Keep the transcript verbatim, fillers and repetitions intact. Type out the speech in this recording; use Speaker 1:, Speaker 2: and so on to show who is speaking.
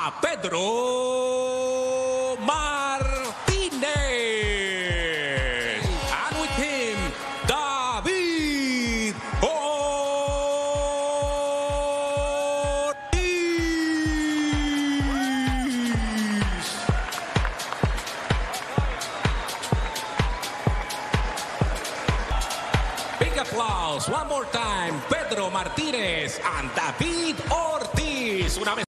Speaker 1: a Pedro Martínez. And with him, David Ortiz. Big applause one more time, Pedro Martínez and David Ortiz. Una vez